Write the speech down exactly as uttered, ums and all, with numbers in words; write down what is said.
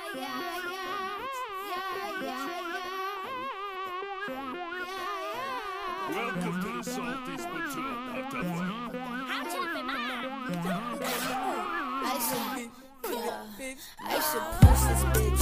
Welcome to the Salty Spittoon of the World. I should, yeah, I should push this bitch.